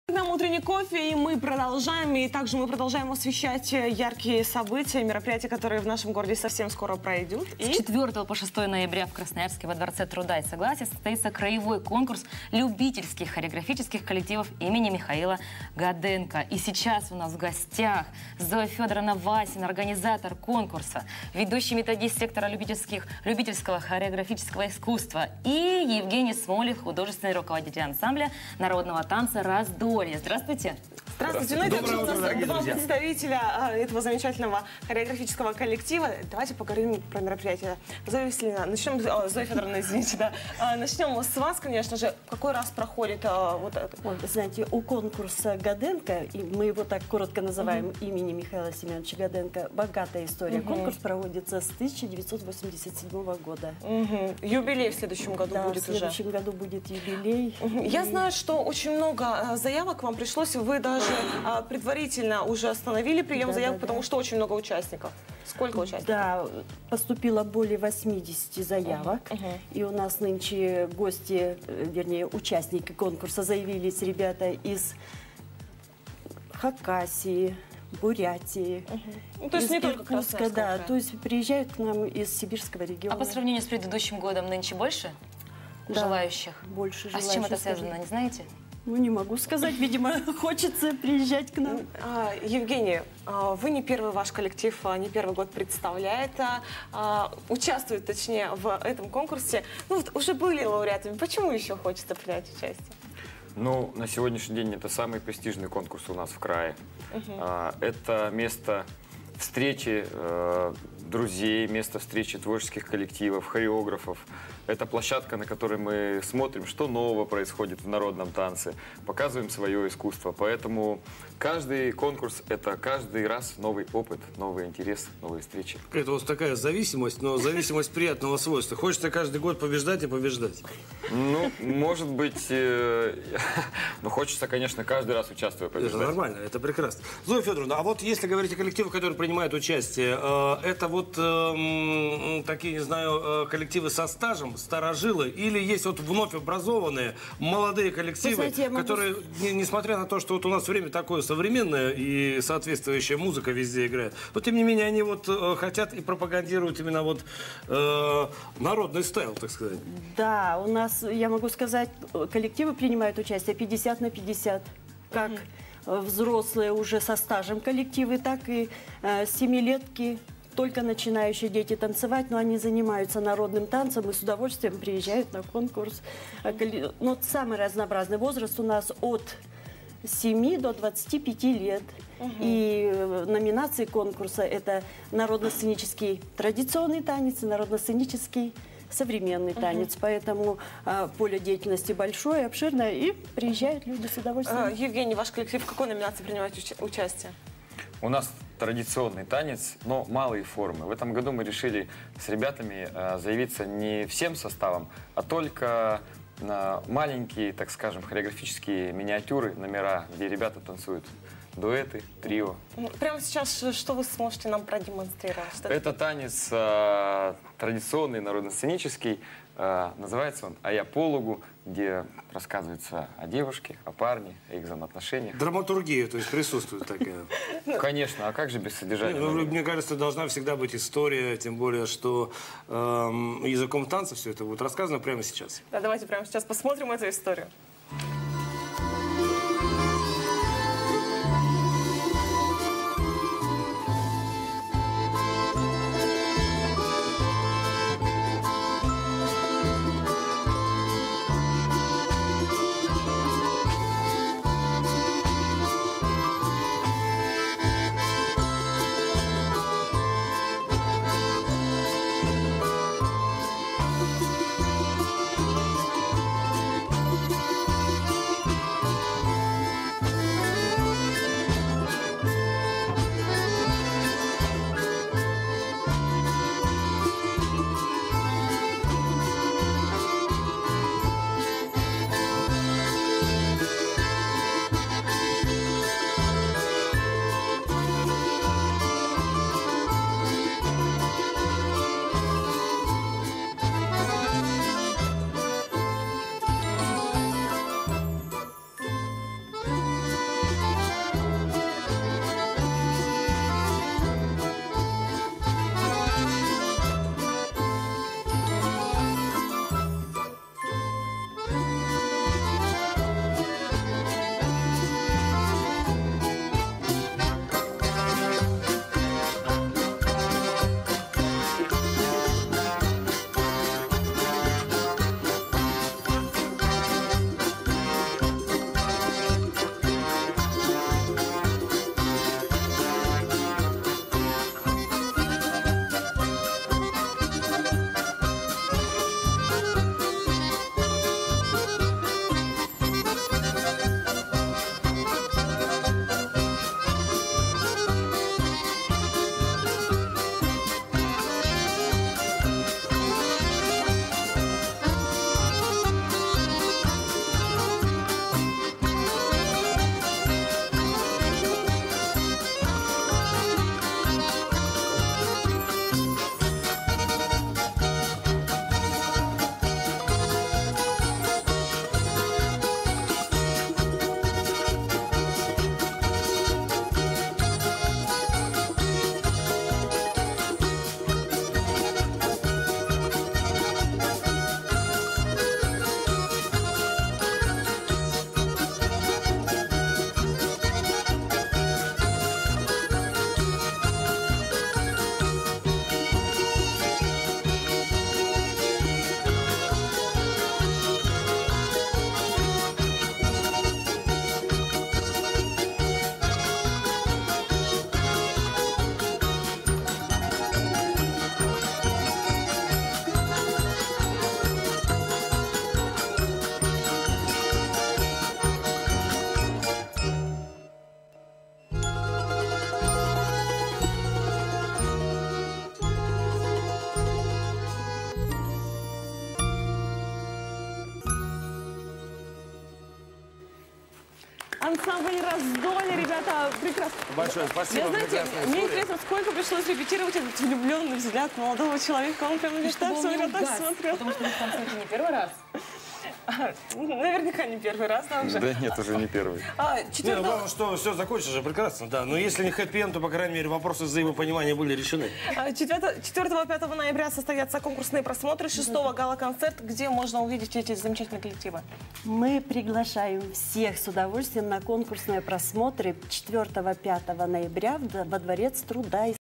Нам утренний кофе, и мы продолжаем. И также мы продолжаем освещать яркие события, мероприятия, которые в нашем городе совсем скоро пройдут. С 4 по 6 ноября в Красноярске во Дворце труда и согласия состоится краевой конкурс любительских хореографических коллективов имени Михаила Гаденко. И сейчас у нас в гостях Зоя Федоровна Васина, организатор конкурса, ведущий методист сектора любительского хореографического искусства, и Евгений Смолев, художественный руководитель ансамбля народного танца «Раздолье». Здравствуйте. Здравствуйте. Ну, это у нас два представителя этого замечательного хореографического коллектива. Давайте поговорим про мероприятие. Зоя Васильевна, начнем, Зоя Федоровна, извините, да. Начнем с вас, конечно же. Какой раз проходит вот это? Ой, знаете, у конкурса Гаденко, и мы его так коротко называем имени Михаила Семеновича Гаденко, богатая история. Конкурс проводится с 1987 года. Юбилей в следующем году будет уже. В следующем году будет юбилей. Я знаю, что очень много заявок к вам пришлось. Вы даже предварительно уже остановили прием заявок, потому что очень много участников. Сколько участников? Да, поступило более 80 заявок. И у нас нынче гости, вернее, участники конкурса заявились ребята из Хакасии, Бурятии. То есть не только Иркутска, да, то есть приезжают к нам из сибирского региона. А по сравнению с предыдущим годом нынче больше желающих? Больше желающих. А с чем это связано, не знаете? Ну, не могу сказать. Видимо, хочется приезжать к нам. Евгений, вы не первый ваш коллектив, не первый год представляет, участвует, точнее, в этом конкурсе. Ну, вот уже были лауреатами. Почему еще хочется принять участие? Ну, на сегодняшний день это самый престижный конкурс у нас в крае. Это место встречи друзей, место встречи творческих коллективов, хореографов. Это площадка, на которой мы смотрим, что нового происходит в народном танце, показываем свое искусство. Поэтому каждый конкурс – это каждый раз новый опыт, новый интерес, новые встречи. Это вот такая зависимость, но зависимость приятного свойства. Хочется каждый год побеждать и побеждать. Ну, может быть, но хочется, конечно, каждый раз участвовать, побеждать. Это нормально, это прекрасно. Зоя Федоровна, а вот если говорить о коллективах, которые принимают участие, это вот такие, не знаю, коллективы со стажем, старожилы, или есть вот вновь образованные молодые коллективы, знаете, которые, несмотря на то, что вот у нас время такое современное и соответствующая музыка везде играет, но тем не менее они вот хотят и пропагандируют именно вот народный стайл, так сказать. Да, у нас, я могу сказать, коллективы принимают участие 50 на 50, как взрослые уже со стажем коллективы, так и семилетки, только начинающие дети танцевать, но они занимаются народным танцем и с удовольствием приезжают на конкурс. Ну, самый разнообразный возраст у нас от 7 до 25 лет. И номинации конкурса – это народно-сценический традиционный танец и народно-сценический современный танец. Поэтому поле деятельности большое, обширное, и приезжают люди с удовольствием. Евгений, ваш коллектив в какой номинации принимает участие? У нас традиционный танец, но малые формы. В этом году мы решили с ребятами заявиться не всем составом, а только на маленькие, так скажем, хореографические миниатюры, номера, где ребята танцуют дуэты, трио. Прямо сейчас что вы сможете нам продемонстрировать? Это танец традиционный, народно-сценический. Называется он «А я пологу», где рассказывается о девушке, о парне, о их взаимоотношениях. Драматургия, то есть присутствует такая. Конечно, а как же без содержания? Мне кажется, должна всегда быть история, тем более, что языком танца все это будет рассказано прямо сейчас. Да, давайте прямо сейчас посмотрим эту историю. ансамбль «Раздолье», ребята, прекрасно. Большое спасибо, Знаете, прекрасная мне история. интересно, сколько пришлось репетировать этот влюбленный взгляд молодого человека. Он прямо лишь так смотрел, так смотрел. Потому что вы в концерте не первый раз. Наверняка не первый раз, да, уже. Да нет, уже не первый. Не, ну, главное, что все закончится же прекрасно, да. Но если не хэппи-энд, то, по крайней мере, вопросы взаимопонимания были решены. 4-5 ноября состоятся конкурсные просмотры, 6-го гала-концерт, где можно увидеть эти замечательные коллективы. Мы приглашаем всех с удовольствием на конкурсные просмотры 4-5 ноября во Дворец труда и